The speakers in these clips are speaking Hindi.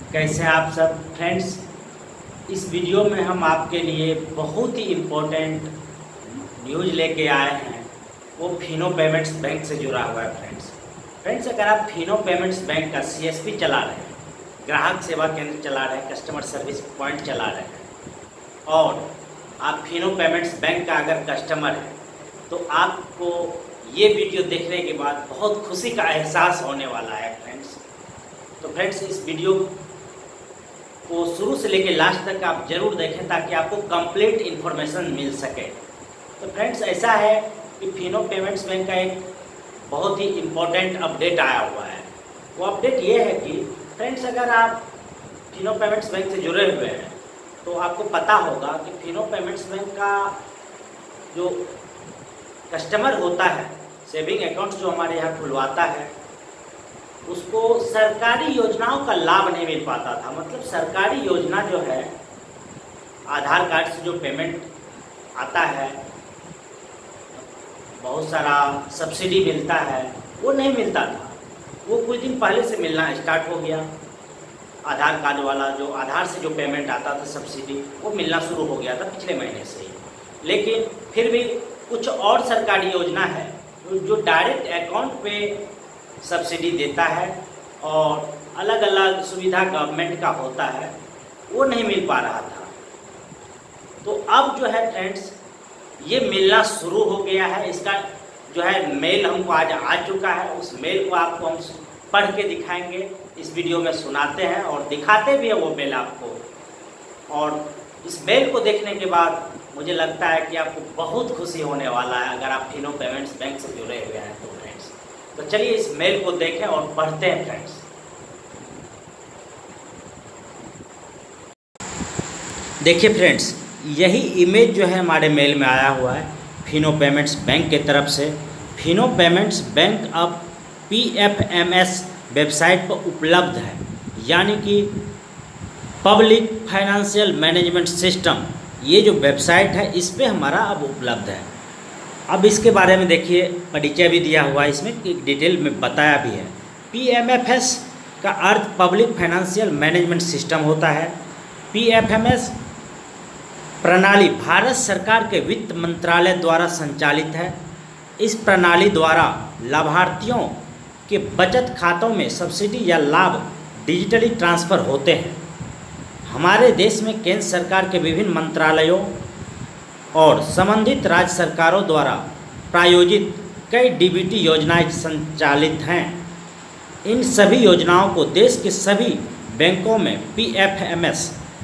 कैसे हैं आप सब फ्रेंड्स। इस वीडियो में हम आपके लिए बहुत ही इम्पोर्टेंट न्यूज़ लेके आए हैं। वो फिनो पेमेंट्स बैंक से जुड़ा हुआ है फ्रेंड्स, अगर आप फिनो पेमेंट्स बैंक का सीएसपी चला रहे हैं, ग्राहक सेवा केंद्र चला रहे हैं, कस्टमर सर्विस पॉइंट चला रहे हैं और आप फिनो पेमेंट्स बैंक का अगर कस्टमर हैं तो आपको ये वीडियो देखने के बाद बहुत खुशी का एहसास होने वाला है फ्रेंड्स। तो फ्रेंड्स, इस वीडियो को शुरू से लेकर लास्ट तक आप जरूर देखें ताकि आपको कंप्लीट इन्फॉर्मेशन मिल सके। तो फ्रेंड्स, ऐसा है कि फिनो पेमेंट्स बैंक का एक बहुत ही इम्पोर्टेंट अपडेट आया हुआ है। वो अपडेट ये है कि फ्रेंड्स, अगर आप फिनो पेमेंट्स बैंक से जुड़े हुए हैं तो आपको पता होगा कि फिनो पेमेंट्स बैंक का जो कस्टमर होता है, सेविंग अकाउंट्स जो हमारे यहाँ खुलवाता है, उसको सरकारी योजनाओं का लाभ नहीं मिल पाता था। मतलब सरकारी योजना जो है, आधार कार्ड से जो पेमेंट आता है, बहुत सारा सब्सिडी मिलता है, वो नहीं मिलता था। वो कुछ दिन पहले से मिलना स्टार्ट हो गया। आधार कार्ड वाला जो आधार से जो पेमेंट आता था सब्सिडी, वो मिलना शुरू हो गया था पिछले महीने से ही। लेकिन फिर भी कुछ और सरकारी योजना है जो डायरेक्ट अकाउंट पे सब्सिडी देता है और अलग अलग सुविधा गवर्नमेंट का होता है, वो नहीं मिल पा रहा था। तो अब जो है फ्रेंड्स, ये मिलना शुरू हो गया है। इसका जो है मेल हमको आज आ चुका है। उस मेल को आपको हम पढ़ के दिखाएंगे, इस वीडियो में सुनाते हैं और दिखाते भी हैं वो मेल आपको। और इस मेल को देखने के बाद मुझे लगता है कि आपको बहुत खुशी होने वाला है अगर आप फिनो पेमेंट्स बैंक से जुड़े हुए हैं तो फ्रेंड्स। तो चलिए इस मेल को देखें और पढ़ते हैं फ्रेंड्स। देखिए फ्रेंड्स, यही इमेज जो है हमारे मेल में आया हुआ है फिनो पेमेंट्स बैंक की तरफ से। फिनो पेमेंट्स बैंक अब PFMS वेबसाइट पर उपलब्ध है, यानी कि पब्लिक फाइनेंशियल मैनेजमेंट सिस्टम, ये जो वेबसाइट है इस पे हमारा अब उपलब्ध है। अब इसके बारे में देखिए, परिचय भी दिया हुआ है, इसमें एक डिटेल में बताया भी है। PMFS का अर्थ पब्लिक फाइनेंशियल मैनेजमेंट सिस्टम होता है। PFMS प्रणाली भारत सरकार के वित्त मंत्रालय द्वारा संचालित है। इस प्रणाली द्वारा लाभार्थियों के बचत खातों में सब्सिडी या लाभ डिजिटली ट्रांसफ़र होते हैं। हमारे देश में केंद्र सरकार के विभिन्न मंत्रालयों और संबंधित राज्य सरकारों द्वारा प्रायोजित कई DBT योजनाएं संचालित हैं। इन सभी योजनाओं को देश के सभी बैंकों में PFMS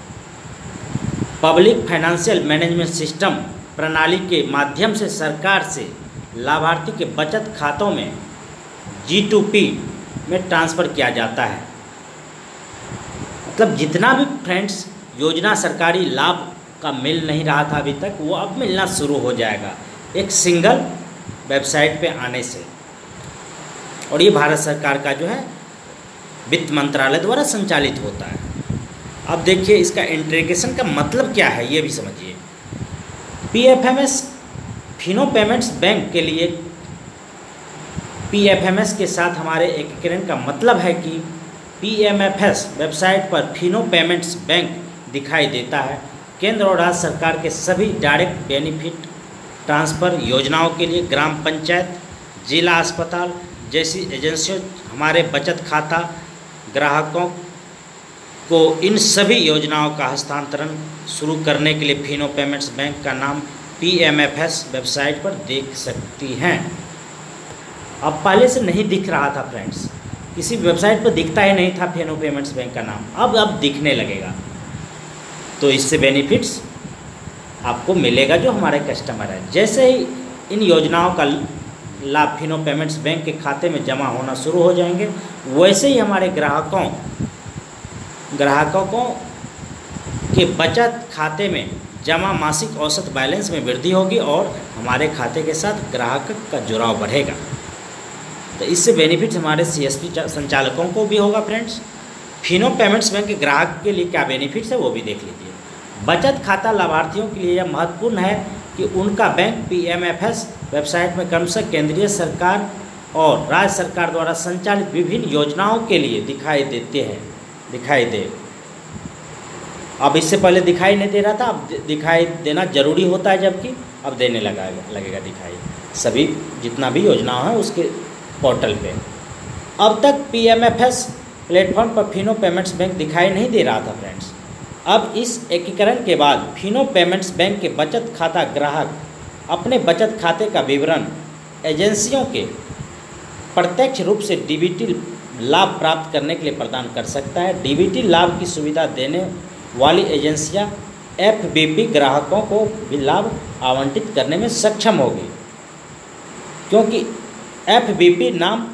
public financial management system प्रणाली के माध्यम से सरकार से लाभार्थी के बचत खातों में G2P में ट्रांसफ़र किया जाता है। मतलब जितना भी फ्रेंड्स योजना सरकारी लाभ का मिल नहीं रहा था अभी तक, वो अब मिलना शुरू हो जाएगा एक सिंगल वेबसाइट पे आने से। और ये भारत सरकार का जो है वित्त मंत्रालय द्वारा संचालित होता है। अब देखिए इसका इंटीग्रेशन का मतलब क्या है, ये भी समझिए। PFMS फिनो पेमेंट्स बैंक के लिए PFMS के साथ हमारे एकीकरण का मतलब है कि PMFS वेबसाइट पर फिनो पेमेंट्स बैंक दिखाई देता है। केंद्र और राज्य सरकार के सभी डायरेक्ट बेनिफिट ट्रांसफ़र योजनाओं के लिए ग्राम पंचायत, जिला अस्पताल जैसी एजेंसियों हमारे बचत खाता ग्राहकों को इन सभी योजनाओं का हस्तांतरण शुरू करने के लिए फिनो पेमेंट्स बैंक का नाम PMFS वेबसाइट पर देख सकती हैं। अब पहले से नहीं दिख रहा था फ्रेंड्स, किसी वेबसाइट पर दिखता ही नहीं था फिनो पेमेंट्स बैंक का नाम, अब दिखने लगेगा। तो इससे बेनिफिट्स आपको मिलेगा जो हमारे कस्टमर है। जैसे ही इन योजनाओं का लाभ फिनो पेमेंट्स बैंक के खाते में जमा होना शुरू हो जाएंगे, वैसे ही हमारे ग्राहकों को के बचत खाते में जमा मासिक औसत बैलेंस में वृद्धि होगी और हमारे खाते के साथ ग्राहक का जुड़ाव बढ़ेगा। तो इससे बेनिफिट्स हमारे CSP संचालकों को भी होगा फ्रेंड्स। फिनो पेमेंट्स बैंक के ग्राहक के लिए क्या बेनिफिट्स है वो भी देख लीजिए। बचत खाता लाभार्थियों के लिए यह महत्वपूर्ण है कि उनका बैंक PMFS वेबसाइट में क्रमशः केंद्रीय सरकार और राज्य सरकार द्वारा संचालित विभिन्न योजनाओं के लिए दिखाई देते हैं। दिखाई दे। अब इससे पहले दिखाई नहीं दे रहा था, अब दिखाई देना जरूरी होता है, जबकि अब देने लगेगा दिखाई सभी जितना भी योजना है उसके पोर्टल पे। अब तक PMFS प्लेटफॉर्म पर फिनो पेमेंट्स बैंक दिखाई नहीं दे रहा था फ्रेंड्स। अब इस एकीकरण के बाद फिनो पेमेंट्स बैंक के बचत खाता ग्राहक अपने बचत खाते का विवरण एजेंसियों के प्रत्यक्ष रूप से DBT लाभ प्राप्त करने के लिए प्रदान कर सकता है। DBT लाभ की सुविधा देने वाली एजेंसियां FBP ग्राहकों को भी लाभ आवंटित करने में सक्षम होगी, क्योंकि FBP नाम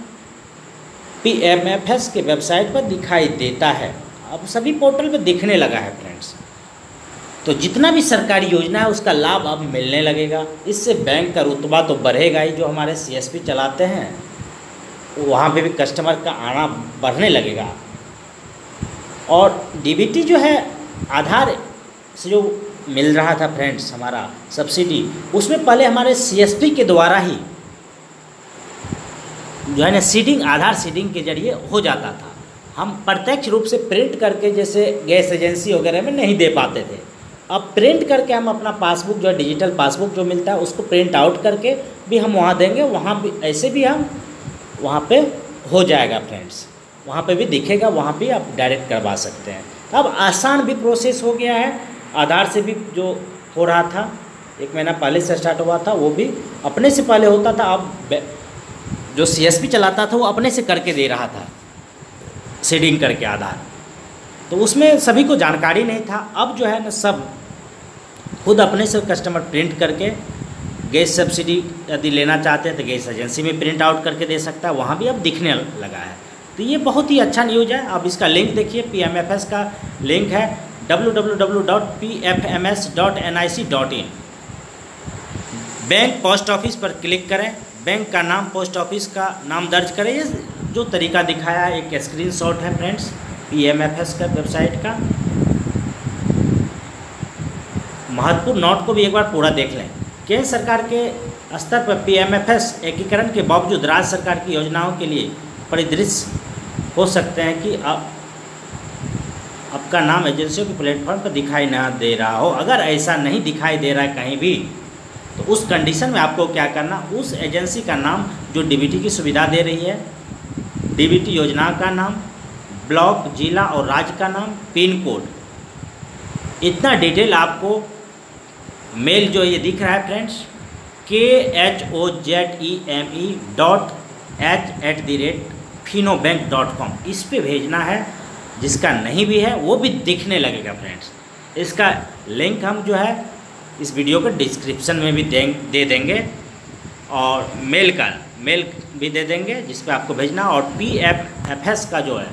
PMFS के वेबसाइट पर दिखाई देता है। अब सभी पोर्टल पर दिखने लगा है फ्रेंड्स। तो जितना भी सरकारी योजना है उसका लाभ अब मिलने लगेगा। इससे बैंक का रुतबा तो बढ़ेगा ही, जो हमारे CSP चलाते हैं वहाँ पे भी कस्टमर का आना बढ़ने लगेगा। और DBT जो है आधार से जो मिल रहा था फ्रेंड्स हमारा सब्सिडी, उसमें पहले हमारे CSP के द्वारा ही जो है ना सीडिंग, आधार सीडिंग के जरिए हो जाता था। हम प्रत्यक्ष रूप से प्रिंट करके जैसे गैस एजेंसी वगैरह में नहीं दे पाते थे। अब प्रिंट करके हम अपना पासबुक जो है डिजिटल पासबुक जो मिलता है उसको प्रिंट आउट करके भी हम वहाँ देंगे, वहाँ भी ऐसे भी हम वहाँ पे हो जाएगा फ्रेंड्स, वहाँ पे भी दिखेगा, वहाँ पे आप डायरेक्ट करवा सकते हैं। अब आसान भी प्रोसेस हो गया है। आधार से भी जो हो रहा था 1 महीना पहले से स्टार्ट हुआ था, वो भी अपने से पहले होता था। अब जो CSP चलाता था वो अपने से करके दे रहा था सीडिंग करके आधार, तो उसमें सभी को जानकारी नहीं था। अब जो है ना सब खुद अपने से कस्टमर प्रिंट करके गैस सब्सिडी यदि लेना चाहते हैं तो गैस एजेंसी में प्रिंट आउट करके दे सकता है, वहाँ भी अब दिखने लगा है। तो ये बहुत ही अच्छा न्यूज़ है। अब इसका लिंक देखिए, PMFS का लिंक है www.pfms.nic.in। बैंक पोस्ट ऑफिस पर क्लिक करें, बैंक का नाम पोस्ट ऑफिस का नाम दर्ज करें। ये जो तरीका दिखाया है एक स्क्रीनशॉट है फ्रेंड्स PMFS का वेबसाइट का। महत्वपूर्ण नोट को भी एक बार पूरा देख लें। केंद्र सरकार के स्तर पर PMFS एकीकरण के बावजूद राज्य सरकार की योजनाओं के लिए परिदृश्य हो सकते हैं कि आपका नाम एजेंसियों के प्लेटफॉर्म पर दिखाई ना दे रहा हो। अगर ऐसा नहीं दिखाई दे रहा है कहीं भी, तो उस कंडीशन में आपको क्या करना, उस एजेंसी का नाम जो DBT की सुविधा दे रही है, DBT योजना का नाम, ब्लॉक, जिला और राज्य का नाम, पिन कोड, इतना डिटेल आपको मेल जो ये दिख रहा है फ्रेंड्स khozeme.h@finobank.com इस पे भेजना है। जिसका नहीं भी है वो भी दिखने लगेगा फ्रेंड्स। इसका लिंक हम जो है इस वीडियो के डिस्क्रिप्शन में भी दे देंगे, और मेल भी दे देंगे जिस पे आपको भेजना, और PMFS का जो है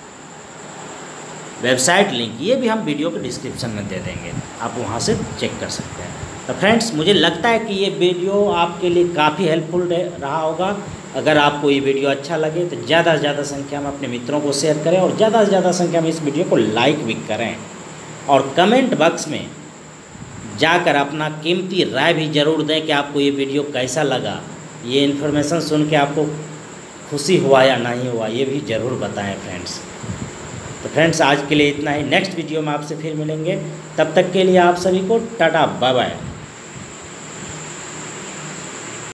वेबसाइट लिंक ये भी हम वीडियो के डिस्क्रिप्शन में दे देंगे, आप वहाँ से चेक कर सकते हैं। तो फ्रेंड्स मुझे लगता है कि ये वीडियो आपके लिए काफ़ी हेल्पफुल रहा होगा। अगर आपको ये वीडियो अच्छा लगे तो ज़्यादा से ज़्यादा संख्या में अपने मित्रों को शेयर करें, और ज़्यादा से ज़्यादा संख्या में इस वीडियो को लाइक भी करें, और कमेंट बॉक्स में जाकर अपना कीमती राय भी ज़रूर दें कि आपको ये वीडियो कैसा लगा, ये इन्फॉर्मेशन सुन के आपको खुशी हुआ या नहीं हुआ, ये भी ज़रूर बताएं फ्रेंड्स। तो फ्रेंड्स आज के लिए इतना ही, नेक्स्ट वीडियो में आपसे फिर मिलेंगे। तब तक के लिए आप सभी को टाटा बाय बाय।